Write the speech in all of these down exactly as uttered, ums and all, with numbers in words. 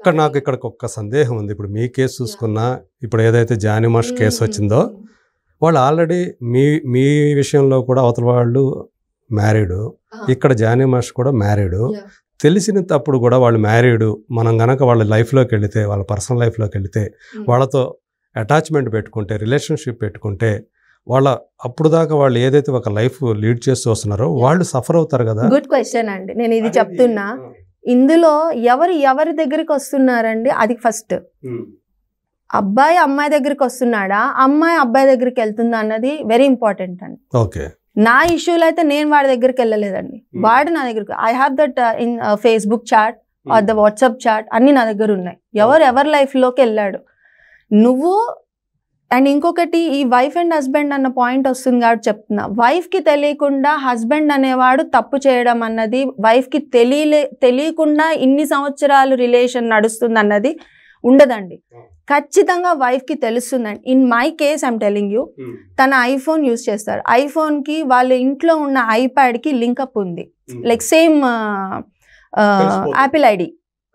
ఇక్కడ నాకు ఇక్కడ ఒక సందేహం ఉంది. ఇప్పుడు మీ కేసు చూసుకున్నా, ఇప్పుడు ఏదైతే జానిమాష్ కేసు వచ్చిందో వాళ్ళు ఆల్రెడీ మీ మీ విషయంలో కూడా అవతల వాళ్ళు మ్యారీడు, ఇక్కడ జానిమాష్ కూడా మ్యారీడు. తెలిసినప్పుడు కూడా వాళ్ళు మ్యారీడు, మనం గనక వాళ్ళ లైఫ్లోకి వెళితే, వాళ్ళ పర్సనల్ లైఫ్లోకి వెళితే, వాళ్ళతో అటాచ్మెంట్ పెట్టుకుంటే, రిలేషన్షిప్ పెట్టుకుంటే, వాళ్ళ అప్పుడు దాకా వాళ్ళు ఏదైతే ఒక లైఫ్ లీడ్ చేస్తూ వస్తున్నారో వాళ్ళు సఫర్ అవుతారు కదా. గుడ్ క్వశ్చన్ అండి. నేను ఇది చెప్తున్నా, ఇందులో ఎవరు ఎవరి దగ్గరికి వస్తున్నారండి, అది ఫస్ట్. అబ్బాయి అమ్మాయి దగ్గరికి వస్తున్నాడా, అమ్మాయి అబ్బాయి దగ్గరికి వెళ్తుందా అన్నది వెరీ ఇంపార్టెంట్ అండి. ఓకే, నా ఇష్యూలో అయితే నేను వాడి దగ్గరికి వెళ్ళలేదండి, వాడు నా దగ్గరికి. I have that in Facebook chat or the WhatsApp chat అన్ని నా దగ్గర ఉన్నాయి. ఎవరు ఎవరి లైఫ్లోకి వెళ్ళాడు నువ్వు. అండ్ ఇంకొకటి, ఈ వైఫ్ అండ్ హస్బెండ్ అన్న పాయింట్ వస్తుంది కాబట్టి చెప్తున్నా, వైఫ్కి తెలియకుండా హస్బెండ్ అనేవాడు తప్పు చేయడం అన్నది, వైఫ్కి తెలియలే తెలియకుండా ఇన్ని సంవత్సరాలు రిలేషన్ నడుస్తుంది అన్నది ఉండదండి. ఖచ్చితంగా వైఫ్కి తెలుస్తుందండి. In my case I'm telling you, తన ఐఫోన్ యూజ్ చేస్తారు. ఐఫోన్కి వాళ్ళ ఇంట్లో ఉన్న ఐప్యాడ్కి లింకప్ ఉంది, లైక్ సేమ్ యాపిల్ ఐడి.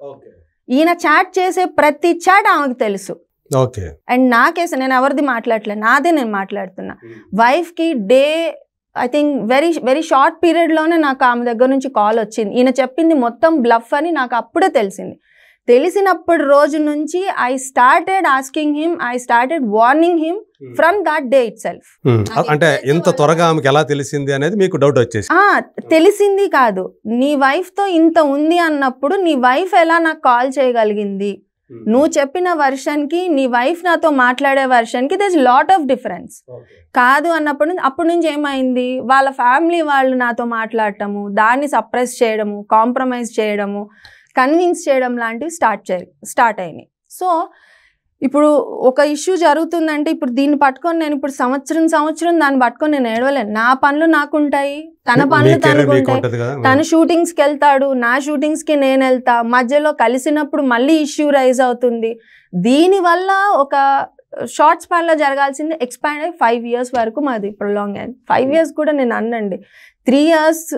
ఈయన చాట్ చేసే ప్రతి చాట్ ఆమెకు తెలుసు. అండ్ నా కేసు నేను ఎవరిది మాట్లాడలేదు, నాదే నేను మాట్లాడుతున్నా. వైఫ్కి డే I think very very short పీరియడ్లోనే నాకు ఆమె దగ్గర నుంచి కాల్ వచ్చింది. ఈయన చెప్పింది మొత్తం బ్లఫ్ అని నాకు అప్పుడే తెలిసింది. తెలిసినప్పుడు రోజు నుంచి I started asking him, I started warning him from that day itself. అంటే ఇంత త్వరగా ఆమెకి ఎలా తెలిసింది అనేది మీకు డౌట్ వచ్చేసి? తెలిసింది కాదు, నీ వైఫ్ తో ఇంత ఉంది అన్నప్పుడు నీ వైఫ్ ఎలా నాకు కాల్ చేయగలిగింది, నువ్వు చెప్పిన వర్షన్ కి నీ వైఫ్ నాతో మాట్లాడే వర్షన్ కి there is lot of difference. కాదు అన్నప్పుడు అప్పటి నుంచి ఏమైంది, వాళ్ళ ఫ్యామిలీ వాళ్ళు నాతో మాట్లాడటము, దాన్ని సప్రెస్ చేయడము, కాంప్రమైజ్ చేయడము, కన్విన్స్ చేయడం లాంటివి స్టార్ట్ చే స్టార్ట్ అయినాయి. సో ఇప్పుడు ఒక ఇష్యూ జరుగుతుందంటే, ఇప్పుడు దీన్ని పట్టుకొని నేను ఇప్పుడు సంవత్సరం సంవత్సరం దాన్ని పట్టుకొని నేను ఏడవలేను. నా పనులు నాకుంటాయి, తన పనులు తనకు ఉంటాయి. తను షూటింగ్స్కి వెళ్తాడు, నా షూటింగ్స్కి నేను వెళ్తా, మధ్యలో కలిసినప్పుడు మళ్ళీ ఇష్యూ రైజ్ అవుతుంది. దీనివల్ల ఒక షార్ట్ స్పాన్లో జరగాల్సింది ఎక్స్పాండ్ అయ్యి ఫైవ్ ఇయర్స్ వరకు మాది ప్రొలాంగ్ అయింది. ఫైవ్ ఇయర్స్ కూడా నేను అన్నండి, త్రీ ఇయర్స్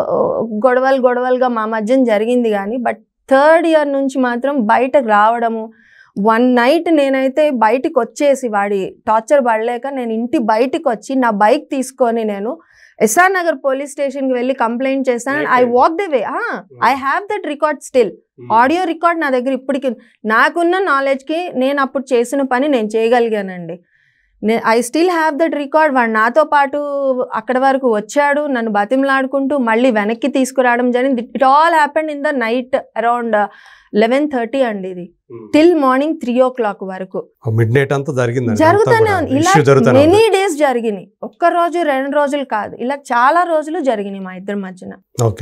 గొడవలు గొడవలుగా మా మధ్యన జరిగింది. కానీ బట్ థర్డ్ ఇయర్ నుంచి మాత్రం బయటకు రావడము, వన్ నైట్ నేనైతే బయటికి వచ్చేసి, వాడి టార్చర్ పడలేక నేను ఇంటి బయటికి వచ్చి నా బైక్ తీసుకొని నేను ఎస్ఆర్ నగర్ పోలీస్ స్టేషన్కి వెళ్ళి కంప్లైంట్ చేశాను. I walk the way, I have that record still, audio record నా దగ్గర ఇప్పటికి. నాకున్న నాలెడ్జ్కి నేను అప్పుడు చేసిన పని నేను చేయగలిగానండి. నే I still have that record. వాడు నాతో పాటు అక్కడ వరకు వచ్చాడు, నన్ను బతిమలాడుకుంటూ మళ్ళీ వెనక్కి తీసుకురావడం జరిగింది. It all happened in the night around eleven thirty అండి, ఇది till morning three o'clock వరకు మిడ్ నైట్ అంతా జరిగింది. జరుగుతూనే ఉంది. ఇలా మెనీ డేస్ జరిగినాయి, ఒక్క రోజు రెండు రోజులు కాదు, ఇలా చాలా రోజులు జరిగినాయి మా ఇద్దరి మధ్యన.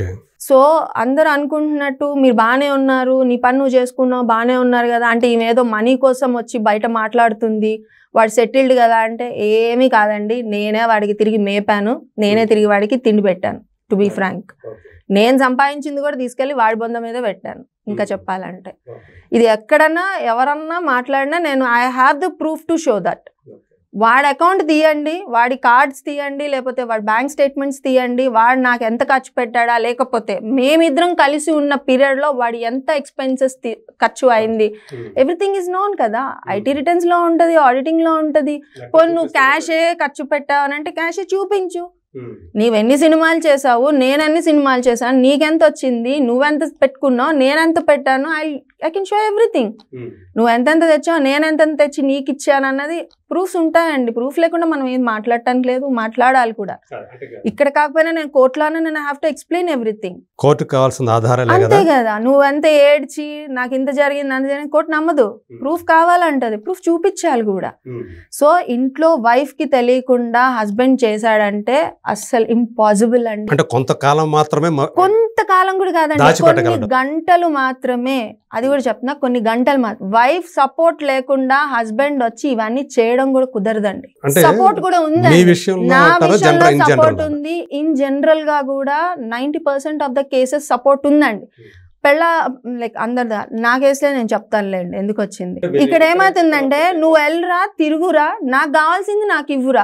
సో అందరు అనుకుంటున్నట్టు మీరు బాగానే ఉన్నారు, నీ పని నువ్వు చేసుకున్నావు, బాగానే ఉన్నారు కదా అంటే, ఈమె ఏదో మనీ కోసం వచ్చి బయట మాట్లాడుతుంది, వాడు సెటిల్డ్ కదా అంటే, ఏమీ కాదండి. నేనే వాడికి తిరిగి మేపాను, నేనే తిరిగి వాడికి తిండి పెట్టాను. టు బీ ఫ్రాంక్, నేను సంపాదించింది కూడా తీసుకెళ్ళి వాడి బొంద మీద పెట్టాను. ఇంకా చెప్పాలంటే ఇది ఎక్కడన్నా ఎవరన్నా మాట్లాడినా నేను I have the proof to show that. వాడి అకౌంట్ తీయండి, వాడి కార్డ్స్ తీయండి, లేకపోతే వాడి బ్యాంక్ స్టేట్మెంట్స్ తీయండి, వాడు నాకు ఎంత ఖర్చు పెట్టాడా, లేకపోతే మేమిద్దరం కలిసి ఉన్న పీరియడ్లో వాడు ఎంత ఎక్స్పెన్సెస్ ఖర్చు అయింది, ఎవ్రీథింగ్ ఈజ్ నోన్ కదా. ఐటీ రిటర్న్స్లో ఉంటుంది, ఆడిటింగ్లో ఉంటుంది. పోనీ నువ్వు క్యాషే ఖర్చు పెట్టావు అని అంటే క్యాషే చూపించు. నీవెన్ని సినిమాలు చేసావు, నేనెన్ని సినిమాలు చేశాను, నీకెంత వచ్చింది, నువ్వెంత పెట్టుకున్నావు, నేనెంత పెట్టాను, I I can show everything. నువ్వు ఎంతెంత తెచ్చావు, నేనెంత తెచ్చి నీకు ఇచ్చాను అన్నది ప్రూఫ్స్ ఉంటాయండి. ప్రూఫ్ లేకుండా మనం ఏం మాట్లాడటానికి లేదు, మాట్లాడాలి కూడా. ఇక్కడ కాకపోయినా నేను కోర్టులోనే నేను హ్యావ్ టు ఎక్స్ప్లెయిన్ ఎవ్రీథింగ్. కోర్టుకు కావాల్సిన ఆధారాలే అంతే కదా. నువ్వెంత ఏడ్చి నాకు ఇంత జరిగింది అంత జరిగింది కోర్టు నమ్మదు, ప్రూఫ్ కావాలంటది, ప్రూఫ్ చూపించాలి కూడా. సో ఇంట్లో వైఫ్ కి తెలియకుండా హస్బెండ్ చేశాడంటే అస్సలు ఇంపాసిబుల్ అండి. అంటే కొంతకాలం మాత్రమే, కొంతకాలం కూడా కాదండి, కొన్ని గంటలు మాత్రమే. అది కూడా చెప్తున్నా, కొన్ని గంటలు మాత్రం. వైఫ్ సపోర్ట్ లేకుండా హస్బెండ్ వచ్చి ఇవన్నీ చేయడం కూడా కుదరదండి. సపోర్ట్ కూడా ఉందండి, నా విషయంలో సపోర్ట్ ఉంది. ఇన్ జనరల్ గా కూడా ninety percent of the cases support ఉందండి. పెళ్ళ లైక్ అందరిదా, నా కేసులే నేను చెప్తానులేండి ఎందుకు వచ్చింది. ఇక్కడ ఏమవుతుందంటే, నువ్వు వెళ్ళరా తిరుగురా, నాకు కావాల్సింది నాకు ఇవ్వురా,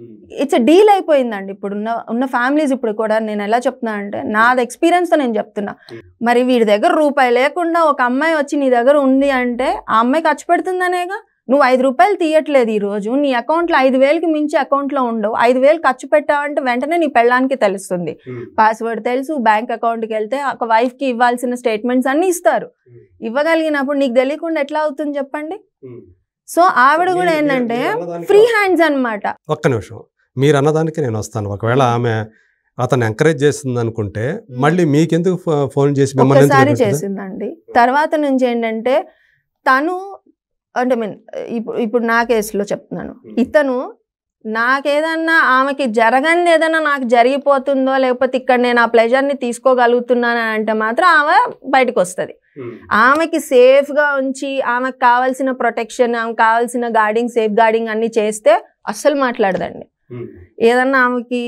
ఇట్స్ డీల్ అయిపోయిందండి ఇప్పుడు ఉన్న ఉన్న ఫ్యామిలీస్. ఇప్పుడు కూడా నేను ఎలా చెప్తున్నా అంటే నాది ఎక్స్పీరియన్స్తో నేను చెప్తున్నా. మరి వీడి దగ్గర రూపాయి లేకుండా ఒక అమ్మాయి వచ్చి నీ దగ్గర ఉంది అంటే ఆ అమ్మాయి ఖర్చు పెడుతుందనేగా. నువ్వు ఐదు రూపాయలు తీయట్లేదు ఈ రోజు, నీ అకౌంట్లో ఐదు వేలకి మించి అకౌంట్లో ఉండవు, ఐదు వేలు ఖర్చు పెట్టావంటే వెంటనే నీ పెళ్ళానికి తెలుస్తుంది. పాస్వర్డ్ తెలుసు, బ్యాంక్ అకౌంట్కి వెళ్తే ఒక వైఫ్కి ఇవ్వాల్సిన స్టేట్మెంట్స్ అన్ని ఇస్తారు. ఇవ్వగలిగినప్పుడు నీకు తెలియకుండా ఎట్లా అవుతుంది చెప్పండి. సో ఆవిడ కూడా ఏంటంటే ఫ్రీ హ్యాండ్స్ అన్నమాట. ఒక్క నిమిషం, మీరు అన్నదానికి నేను వస్తాను. ఒకవేళ ఆమె అతను ఎంకరేజ్ చేస్తుంది అనుకుంటే మళ్ళీ మీకెందుకు ఫోన్ చేసి ఒకసారి చేసిందండి. తర్వాత నుంచి ఏంటంటే తను అంటే మీన్ ఇప్పుడు ఇప్పుడు నా కేసులో చెప్తున్నాను, ఇతను నాకేదన్నా ఆమెకి జరగంది ఏదన్నా నాకు జరిగిపోతుందో లేకపోతే ఇక్కడ నేను ఆ ప్లెజర్ని తీసుకోగలుగుతున్నాను అంటే మాత్రం ఆమె బయటకు వస్తుంది. ఆమెకి సేఫ్గా ఉంచి ఆమెకు కావాల్సిన ప్రొటెక్షన్, ఆమెకు కావాల్సిన గార్డింగ్, సేఫ్ గార్డింగ్ అన్ని చేస్తే అస్సలు మాట్లాడదండి. ఏదన్నా ఆమెకి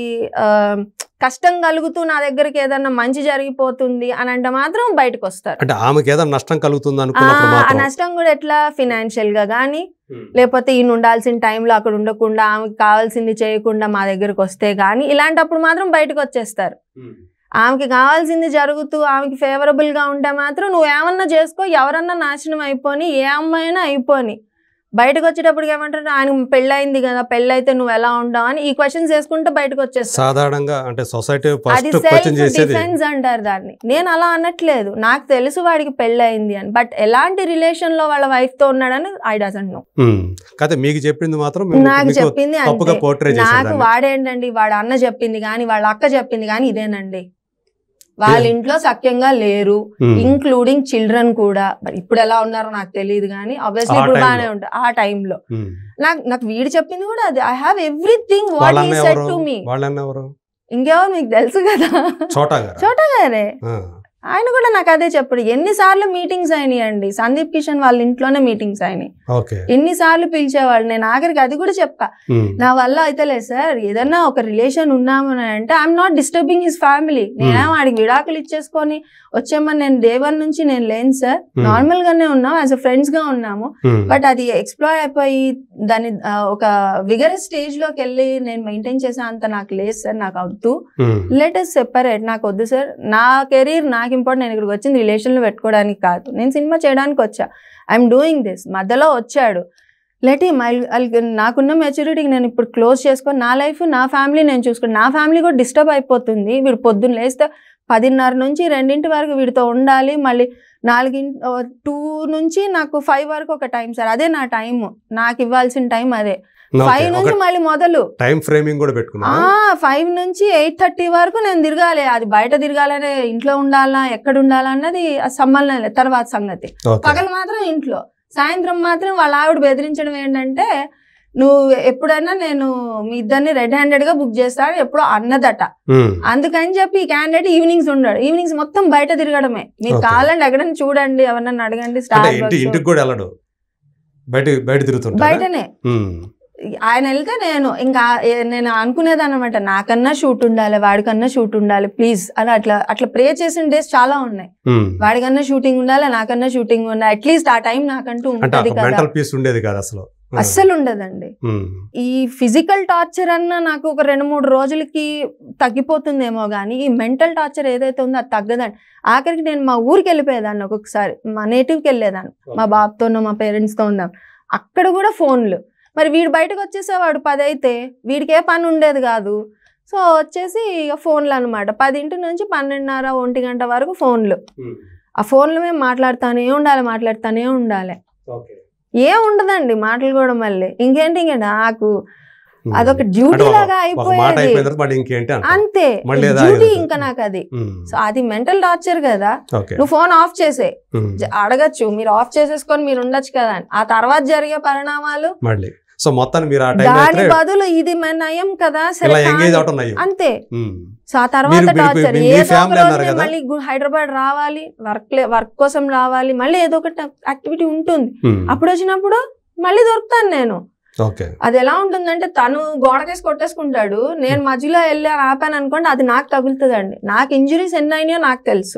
కష్టం కలుగుతూ నా దగ్గరికి ఏదన్నా మంచి జరిగిపోతుంది అని అంటే మాత్రం బయటకు వస్తారు. అంటే ఆమెకి ఏదైనా నష్టం కలుగుతుంది ఆ నష్టం కూడా ఎట్లా ఫినాన్షియల్ గా కానీ లేకపోతే ఈయన ఉండాల్సిన టైంలో అక్కడ ఉండకుండా ఆమెకి కావాల్సింది చేయకుండా మా దగ్గరకు వస్తే గానీ ఇలాంటప్పుడు మాత్రం బయటకు వచ్చేస్తారు. ఆమెకి కావాల్సింది జరుగుతూ ఆమెకి ఫేవరబుల్ గా ఉంటే మాత్రం నువ్వు ఏమన్నా చేసుకో, ఎవరన్నా నాశనం అయిపోని, ఏ అమ్మాయినా అయిపోని, బయటకు వచ్చేటప్పుడు ఏమంటారు ఆయన పెళ్ళయింది కదా, పెళ్ళైతే నువ్వు ఎలా ఉంటావు అని ఈ క్వశ్చన్స్ వేసుకుంటే బయటకు వచ్చేస్తావు. సాధారణంగా అంటే సొసైటీ అది సెల్ఫ్ డిఫెన్స్ అంటారు దాన్ని. నేను అలా అనట్లేదు, నాకు తెలుసు వాడికి పెళ్ళయింది అని, బట్ ఎలాంటి రిలేషన్ లో వాళ్ళ వైఫ్ తో ఉన్నాడని ఐ డజంట్ నో. కదా మీకు చెప్పింది మాత్రం నాకు చెప్పింది అంతే. నాకు వాడేంటండి వాడు అన్న చెప్పింది కానీ వాళ్ళ అక్క చెప్పింది కానీ ఇదేనండి. వాళ్ళ ఇంట్లో సఖ్యంగా లేరు, ఇంక్లూడింగ్ చిల్డ్రన్ కూడా. ఇప్పుడు ఎలా ఉన్నారో నాకు తెలియదు కానీ ఆబ్వియస్లీ ఇప్పుడు బాగానే ఉంటారు. ఆ టైంలో నాకు నాకు వీడు చెప్పింది కూడా అది. I have everything what he said to me. ఇంకెవరు మీకు తెలుసు కదా, చోటా గారే. ఆయన కూడా నాకు అదే చెప్పాడు. ఎన్నిసార్లు మీటింగ్స్ అయినాయండి, సందీప్ కిషన్ వాళ్ళ ఇంట్లోనే మీటింగ్స్ అయినాయి, ఎన్నిసార్లు పిలిచేవాళ్ళు. నేను ఆఖరికి అది కూడా చెప్పా, నా వల్ల అయితే లేదు సార్, ఏదన్నా ఒక రిలేషన్ ఉన్నామని అంటే I'm not disturbing his family. నేనేం వాడికి విడాకులు ఇచ్చేసుకొని వచ్చేమని నేను డే వన్ నుంచి నేను లేను సార్, నార్మల్ గానే ఉన్నాం, యాజ్ అ ఫ్రెండ్స్ గా ఉన్నాము. బట్ అది ఎక్స్ప్లోర్ అయిపోయి దాన్ని ఒక విగరస్ స్టేజ్ లోకి వెళ్ళి నేను మెయింటైన్ చేసే అంత నాకు లేదు సార్, నాకు వద్దు, లెట్ us సెపరేట్, నాకు వద్దు సార్, నా కెరీర్ నాకు ఇంపార్టెంట్, నేను ఇక్కడికి వచ్చింది రిలేషన్లో పెట్టుకోవడానికి కాదు, నేను సినిమా చేయడానికి వచ్చా, ఐఎమ్ డూయింగ్ దిస్. మధ్యలో వచ్చాడు, లెట్ హిమ్, నాకున్న మెచ్యూరిటీకి నేను ఇప్పుడు క్లోజ్ చేసుకొని నా లైఫ్ నా ఫ్యామిలీ నేను చూసుకుని, నా ఫ్యామిలీ కూడా డిస్టర్బ్ అయిపోతుంది. వీడు పొద్దున్న లేస్తే పదిన్నర నుంచి రెండింటి వరకు వీడితో ఉండాలి, మళ్ళీ నాలుగింటి టూ నుంచి నాకు ఫైవ్ వరకు ఒక టైం సార్, అదే నా టైం, నాకు ఇవ్వాల్సిన టైం అదే. ఫైవ్ నుంచి మళ్ళీ మొదలు టైం ఫ్రేమింగ్ కూడా పెట్టుకున్నా. ఫైవ్ నుంచి ఎయిట్ థర్టీ వరకు నేను తిరగాలి, అది బయట తిరగాలనే ఇంట్లో ఉండాలా ఎక్కడ ఉండాలా అన్నది సంబంధం లేదు, తర్వాత సంగతి. పగలు మాత్రం ఇంట్లో, సాయంత్రం మాత్రం వాళ్ళ ఆవిడ బెదిరించడం ఏంటంటే నువ్వు ఎప్పుడైనా నేను మీ ఇద్దరిని రెడ్ హ్యాండెడ్ గా బుక్ చేస్తాడు ఎప్పుడో అన్నదట. అందుకని చెప్పి ఈ క్యాండిడేట్ ఈవినింగ్స్ ఉండడు, ఈవినింగ్స్ మొత్తం బయట తిరగడమే. మీరు కావాలంటే ఎక్కడైనా చూడండి, ఎవరన్నా అడగండి, బయటనే ఆయన వెళ్తే నేను ఇంకా నేను అనుకునేదాన్ని అనమాట, నాకన్నా షూట్ ఉండాలి, వాడికన్నా షూట్ ఉండాలి ప్లీజ్ అని. అట్లా అట్లా ప్రే చేసిన డేస్ చాలా ఉన్నాయి. వాడికన్నా షూటింగ్ ఉండాలి, నాకన్నా షూటింగ్ ఉండాలి, అట్లీస్ట్ ఆ టైం నాకంటూ ఉంటుంది కదా. అస్సలు ఉండదండి. ఈ ఫిజికల్ టార్చర్ అన్న నాకు ఒక రెండు మూడు రోజులకి తగ్గిపోతుందేమో కానీ ఈ మెంటల్ టార్చర్ ఏదైతే ఉందో అది తగ్గదండి. ఆఖరికి నేను మా ఊరికి వెళ్ళిపోయేదాన్ని, ఒక్కొక్కసారి మా నేటివ్కి వెళ్ళేదాన్ని, మా బాబుతోనో మా పేరెంట్స్తో ఉందాం, అక్కడ కూడా ఫోన్లు. మరి వీడు బయటకు వచ్చేసేవాడు పది అయితే, వీడికి ఏ పని ఉండేది కాదు. సో వచ్చేసి ఇక ఫోన్లు అనమాట, పదింటి నుంచి పన్నెండున్నర ఒంటి గంట వరకు ఫోన్లు. ఆ ఫోన్లు మేము మాట్లాడుతూనే ఉండాలి, మాట్లాడుతూనే ఉండాలి, ఏం ఉండదండి మాటలు కూడా. మళ్ళీ ఇంకేంటి, ఇంకా నాకు అదొక డ్యూటీ లాగా అయిపోయేది, అంతే డ్యూటీ ఇంకా నాకు అది. సో అది మెంటల్ టార్చర్ కదా. నువ్వు ఫోన్ ఆఫ్ చేసే అడగచ్చు, మీరు ఆఫ్ చేసేసుకొని మీరు ఉండొచ్చు కదా అని. ఆ తర్వాత జరిగే పరిణామాలు సో మొత్తాన్ని మీరు దాని బదులు ఇది నయం కదా సరే అంతే. సో ఆ తర్వాత టార్చర్ ఏదో ఒక రోజు మళ్ళీ హైదరాబాద్ రావాలి, వర్క్ వర్క్ కోసం రావాలి, మళ్ళీ ఏదో ఒకటి యాక్టివిటీ ఉంటుంది. అప్పుడు వచ్చినప్పుడు మళ్ళీ దొరుకుతాను నేను. అది ఎలా ఉంటుందంటే తను గోడకేసి కొట్టేసుకుంటాడు, నేను మధ్యలో వెళ్ళి ఆపాను అనుకోండి, అది నాకు తగులుతుందండి. నాకు ఇంజురీస్ ఎన్ని అయినాయో నాకు తెలుసు.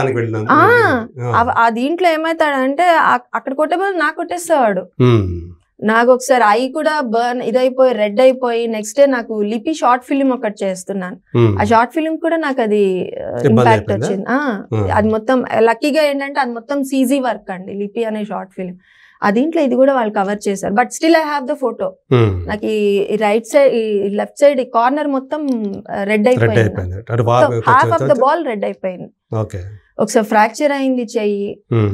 ఆ దీంట్లో ఏమైతాడంటే అక్కడ కొట్టే బదులు నాకు కొట్టేస్తావాడు. నాకు ఒకసారి ఐ కూడా బర్న్ ఇదైపోయి రెడ్ అయిపోయి నెక్స్ట్ డే నాకు లిపి షార్ట్ ఫిలిం ఒకటి చేస్తున్నాను. ఆ షార్ట్ ఫిలిం కూడా నాకు అది ఇంపాక్ట్ వచ్చింది. అది మొత్తం లక్కీగా ఏంటంటే అది మొత్తం సీజీ వర్క్ అండి, లిపి అనే షార్ట్ ఫిలిం. దీంట్లో ఇది కూడా వాళ్ళు కవర్ చేశారు. But still I have the photo. నాకు ఈ రైట్ సైడ్ ఈ లెఫ్ట్ సైడ్ ఈ కార్నర్ మొత్తం రెడ్ అయిపోయింది, half of the ball red అయిపోయింది. ఒకసారి ఫ్రాక్చర్ అయింది చెయ్యి.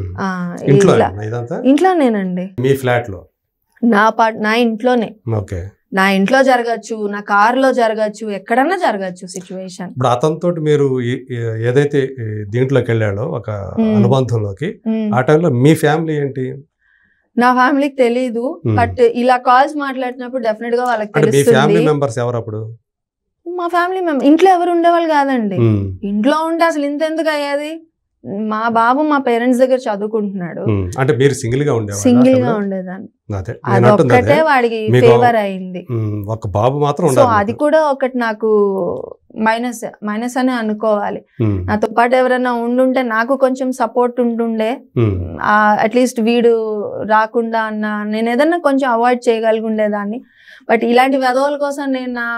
ఇంట్లోనేనండి, మీ ఫ్లాట్ లో, నా పార్ట్ నా ఇంట్లోనే. నా ఇంట్లో జరగచ్చు, నా కార్ లో జరగచ్చు, ఎక్కడన్నా జరగచ్చు సిచ్యువేషన్. ఇప్పుడు అతనితో మీరు ఏదైతే దీంట్లోకి వెళ్ళాడో ఒక అనుబంధంలోకి, ఆ టైంలో మీ ఫ్యామిలీ ఏంటి? నా ఫ్యామిలీకి తెలీదు, బట్ ఇలా కాల్స్ మాట్లాడినప్పుడు డెఫినెట్ గా వాళ్ళకి తెలుస్తుంది. ఫ్యామిలీ మెంబర్స్ ఎవరు అప్పుడు? మా ఫ్యామిలీ మెంబర్ ఇంట్లో ఎవరు ఉండేవాళ్ళు కాదండి. ఇంట్లో ఉంటే అసలు ఇంత ఎందుకు అయ్యేది? మా బాబు మా పేరెంట్స్ దగ్గర చదువుకుంటున్నాడు. అంటే మీరు సింగిల్ గా ఉండేవాళ్ళా? సింగిల్ గా ఉండేదాన్ని. అదొక్కటే వాడికి ఫేవర్ అయింది. ఒక బాబు మాత్రం. సో అది కూడా ఒకటి నాకు మైనస్ మైనస్ అనే అనుకోవాలి. నాతో పాటు ఎవరైనా ఉండుంటే నాకు కొంచెం సపోర్ట్ ఉంటుండే, అట్లీస్ట్ వీడు రాకుండా అన్న నేను ఏదన్నా కొంచెం అవాయిడ్ చేయగలిగి ఉండేదాన్ని. బట్ ఇలాంటి వెధవల కోసం నేను నా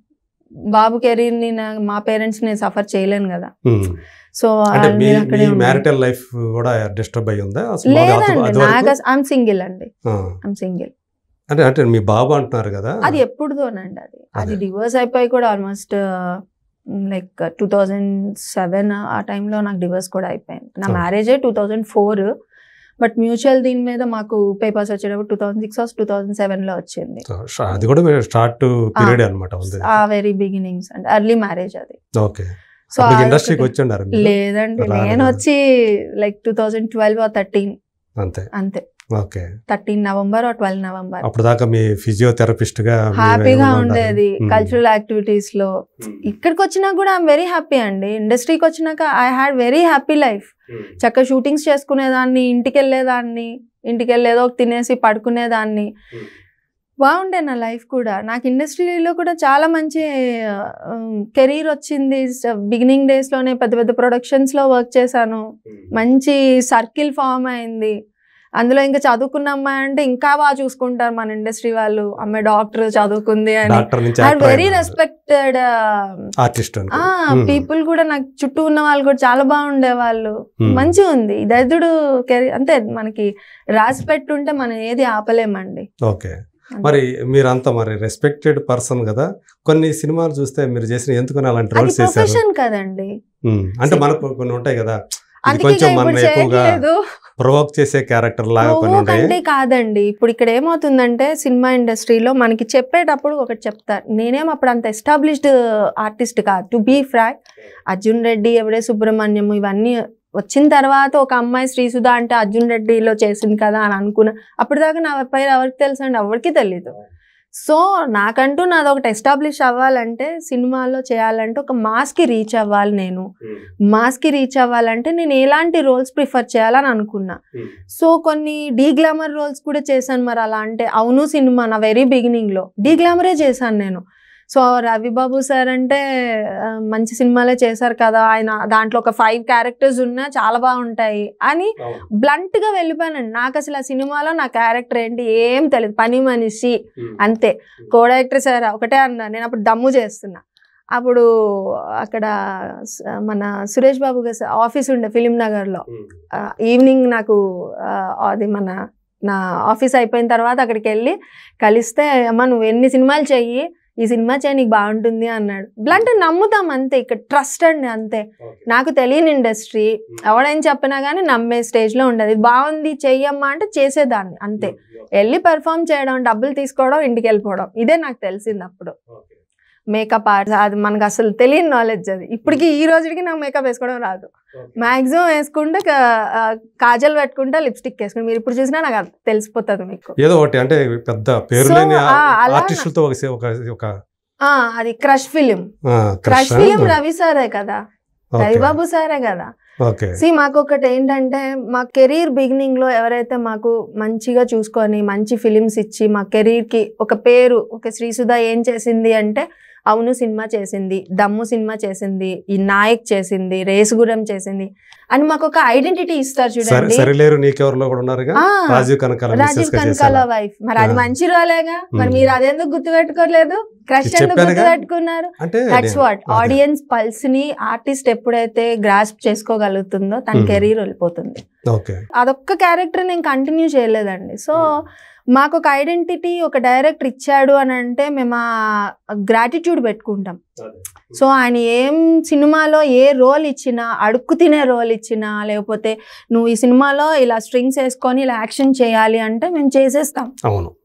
బాబు కెరీర్ ని మా పేరెంట్స్ ని సఫర్ చేయలేను కదా. సో మ్యారిటల్ లైఫ్ కూడా డిస్టర్బ్ అయ్యి ఉందా? లేదండి, నాకు ఐఎమ్ సింగిల్ అండి, ఐఎమ్ సింగిల్. అంటే అంటే మీ బాబు అంటున్నారు కదా, అది ఎప్పుడుదోనండి. అది అది డివోర్స్ అయిపోయి కూడా almost like two thousand seven ఆ టైంలో నాకు డివోర్స్ కూడా అయిపోయింది. నా marriage two thousand four but mutual దీని మీద మాకు పేపర్స్ వచ్చేటప్పుడు two thousand six two thousand seven లో వచ్చింది. అది కూడా స్టార్ట్ పీరియడ్ అన్నమాట, ఆ వెరీ బిగినింగ్స్ అంటే ఎర్లీ మ్యారేజ్ అది. ఓకే. సో ఇండస్ట్రీకి వచ్చారు? లేదండి, నేను వచ్చి like two thousand twelve or thirteen అంతే అంతే. Okay. Thirteen November or twelve November. అప్పుడు దాకా మీ ఫిజియోథెరపిస్ట్ గా హ్యాపీగా ఉండేది, కల్చరల్ యాక్టివిటీస్ లో. ఇక్కడికి వచ్చినా కూడా ఐఎమ్ వెరీ హ్యాపీ అండి. ఇండస్ట్రీకి వచ్చినాక I had very happy life. చక్కగా షూటింగ్స్ చేసుకునేదాన్ని, ఇంటికి వెళ్ళేదాన్ని, ఇంటికి వెళ్ళేదో తినేసి పడుకునేదాన్ని. బాగుండే నా లైఫ్ కూడా. నాకు ఇండస్ట్రీలో కూడా చాలా మంచి కెరీర్ వచ్చింది. బిగినింగ్ డేస్ లోనే పెద్ద పెద్ద ప్రొడక్షన్స్ లో వర్క్ చేశాను. మంచి సర్కిల్ ఫామ్ అయింది. అందులో ఇంకా చదువుకున్న అమ్మాయి అంటే ఇంకా బాగా చూసుకుంటారు మన ఇండస్ట్రీ వాళ్ళు. అమ్మాయి డాక్టర్ చదువుకుంది అని, వెరీ రెస్పెక్టెడ్ పీపుల్ కూడా నాకు చుట్టూ ఉన్న వాళ్ళు కూడా చాలా బాగుండే వాళ్ళు. మంచిగా ఉంది. దరిద్రుడు కెరీర్ అంతే, మనకి రాసి పెట్టుంటే మనం ఏది ఆపలేమండి. ఓకే. మరి మీరంతా మరి రెస్పెక్టెడ్ పర్సన్ కదా, కొన్ని సినిమాలు చూస్తే మీరు చేసిన ఎందుకని అలాంటి రోల్స్ చేశారు కదండి. అంటే మనకు కొన్ని ఉంటాయి కదా, కొంచెం మన ఎక్కువగా ప్రొవోక్ చేసే క్యారెక్టర్ లాగా కొన్ని ఉంటాయి. కాదండి, ఇప్పుడు ఇక్కడ ఏమవుతుందంటే సినిమా ఇండస్ట్రీలో మనకి చెప్పేటప్పుడు ఒకటి చెప్తారు. నేనేం అప్పుడు అంత ఎస్టాబ్లిష్డ్ ఆర్టిస్ట్ కాదు. To be frank, Arjun Reddy, Evade Subramanyam ఇవన్నీ వచ్చిన తర్వాత ఒక అమ్మాయి శ్రీసుధ అంటే అర్జున్ రెడ్డిలో చేసింది కదా అని అనుకున్నా. అప్పటిదాకా నా పేరు ఎవరికి తెలుసు అండి? ఎవరికి తెలీదు. సో నాకంటూ నాది ఒకటి ఎస్టాబ్లిష్ అవ్వాలంటే, సినిమాల్లో చేయాలంటే ఒక మాస్కి రీచ్ అవ్వాలి. నేను మాస్కి రీచ్ అవ్వాలంటే నేను ఎలాంటి రోల్స్ ప్రిఫర్ చేయాలని అనుకున్నా. సో కొన్ని డీ గ్లామర్ రోల్స్ కూడా చేశాను. మరి అలా అంటే అవును, సినిమా నా వెరీ బిగినింగ్లో డీ గ్లామరే చేశాను నేను. సో రవిబాబు సార్ అంటే మంచి సినిమాలే చేశారు కదా, ఆయన దాంట్లో ఒక ఫైవ్ క్యారెక్టర్స్ ఉన్నా చాలా బాగుంటాయి అని బ్లంట్ గా వెళ్ళిపోయానండి. నాకు అసలు ఆ సినిమాలో నా క్యారెక్టర్ ఏంటి ఏం తెలియదు, పని మనిషి అంతే. కో డైరెక్టర్ సార్ ఒకటే అన్నా, నేను అప్పుడు దమ్ము చేస్తున్నా. అప్పుడు అక్కడ మన సురేష్ బాబు గారు ఆఫీస్ ఉండే ఫిలిం నగర్లో. ఈవినింగ్ నాకు అది మన నా ఆఫీస్ అయిపోయిన తర్వాత అక్కడికి వెళ్ళి కలిస్తే, అమ్మ నువ్వు ఎన్ని సినిమాలు చెయ్యి, ఈ సినిమా చేయి నీకు బాగుంటుంది అన్నాడు. బ్లంట్ నమ్ముతాం అంతే, ఇక్కడ ట్రస్ట్ అండి అంతే. నాకు తెలియని ఇండస్ట్రీ, ఎవడైనా చెప్పినా కానీ నమ్మే స్టేజ్లో ఉండదు. బాగుంది చెయ్యమ్మా అంటే చేసేదాన్ని అంతే. వెళ్ళి పెర్ఫామ్ చేయడం, డబ్బులు తీసుకోవడం, ఇంటికి వెళ్ళిపోవడం, ఇదే నాకు తెలిసింది అప్పుడు. మేకప్ ఆర్ట్స్ అది మనకు అసలు తెలియని నాలెడ్జ్ అది. ఇప్పటికి ఈ రోజుకి నాకు మేకప్ వేసుకోవడం రాదు. మాక్సిమం వేసుకుంటే కాజల్ పెట్టుకుంటే, లిప్స్టిక్ వేసుకుంటే, మీరు ఇప్పుడు చూసినా నాకు తెలిసిపోతుంది మీకు. ఏదో ఒకటి అంటే పెద్ద పేరు లేని ఆర్టిస్టులతో ఒక అది crush film. Crush film Ravi సారే కదా, రవిబాబు సారే కదా. సి మాకు ఒకటి ఏంటంటే, మా కెరీర్ బిగినింగ్ లో ఎవరైతే మాకు మంచిగా చూసుకొని మంచి ఫిలిమ్స్ ఇచ్చి మా కెరీర్ కి ఒక పేరు, ఒక శ్రీసుధ ఏం చేసింది అంటే అవును సినిమా చేసింది, దమ్ము సినిమా చేసింది, ఈ నాయక్ చేసింది, రేసుగురం చేసింది అని మాకు ఒక ఐడెంటిటీ ఇస్తారు చూడండి. సరిలేరు నీకెవరిలో కూడా ఉన్నారుగా, రాజీవ్ కనకాల రాజీవ్ కనకాల వైఫ్. మరి అది మంచి రోలేగా, మరి మీరు అదెందుకు గుర్తుపెట్టుకోలేదు, క్రష్ ఎందుకు గుర్తుపెట్టుకున్నారు? దట్స్ వాట్ ఆడియన్స్ పల్స్ ని ఆర్టిస్ట్ ఎప్పుడైతే గ్రాస్ప్ చేసుకోగలుగుతుందో తన కెరీర్ వెళ్ళిపోతుంది. అదొక్క క్యారెక్టర్ నేను కంటిన్యూ చేయలేదండి. సో మాకు ఒక ఐడెంటిటీ ఒక డైరెక్టర్ ఇచ్చాడు అని అంటే మేము ఆ గ్రాటిట్యూడ్ పెట్టుకుంటాం. సో ఆయన ఏం సినిమాలో ఏ రోల్ ఇచ్చినా, అడుక్కు తినే రోల్ ఇచ్చినా, లేకపోతే నువ్వు ఈ సినిమాలో ఇలా స్ట్రింగ్స్ వేసుకొని ఇలా యాక్షన్ చేయాలి అంటే మేము చేసేస్తాం. అవును.